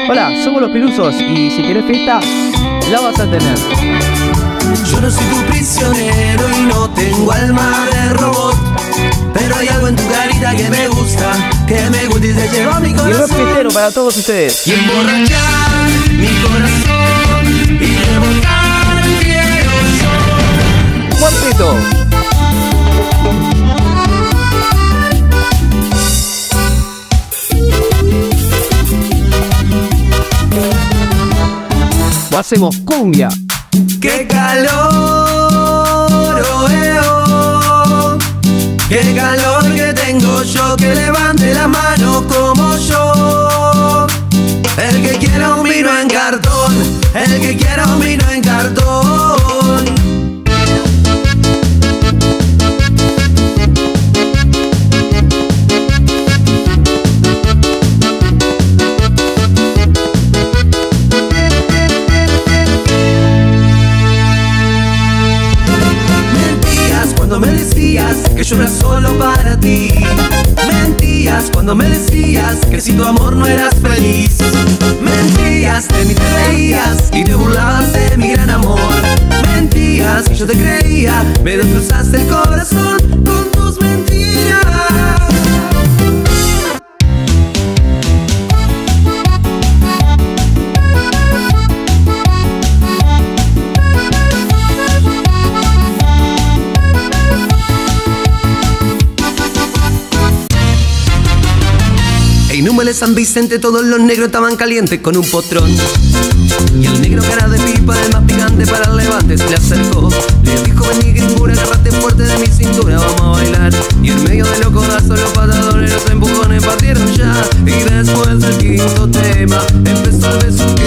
Hola, somos los Pelusos y si querés fiesta, la vas a tener. Yo no soy tu prisionero y no tengo alma de robot, pero hay algo en tu carita que me gusta y se lleva a mi Y rock corazón. fiestero para todos ustedes. Y emborrachar mi corazón y revolcar quiero yo. Cuarteto. O hacemos cumbia. ¡Qué calor, oh, oh! ¡Qué calor que tengo yo! Que levante la mano como yo. El que quiera un vino en cartón, el que quiera un vino en cartón. Cuando me decías que yo era solo para ti, mentías cuando me decías que sin tu amor no eras feliz. Mentías, de mí te reías y te burlabas de mi gran amor. Mentías y yo te creía, me destrozaste el corazón con tus mentiras. En Número de San Vicente todos los negros estaban calientes con un potrón. Y el negro cara de pipa, el más picante para el levante, se le acercó. Le dijo: vení gringura, agarrate fuerte de mi cintura, vamos a bailar. Y en medio de los codazos, los patadores, los empujones partieron ya. Y después del quinto tema empezó el beso.